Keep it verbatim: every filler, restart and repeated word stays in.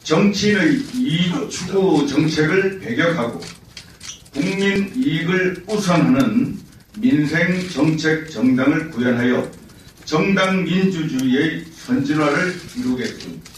정치인의 이익 추구 정책을 배격하고 국민 이익을 우선하는 민생 정책 정당을 구현하여 정당 민주주의의 선진화를 이루겠습니다.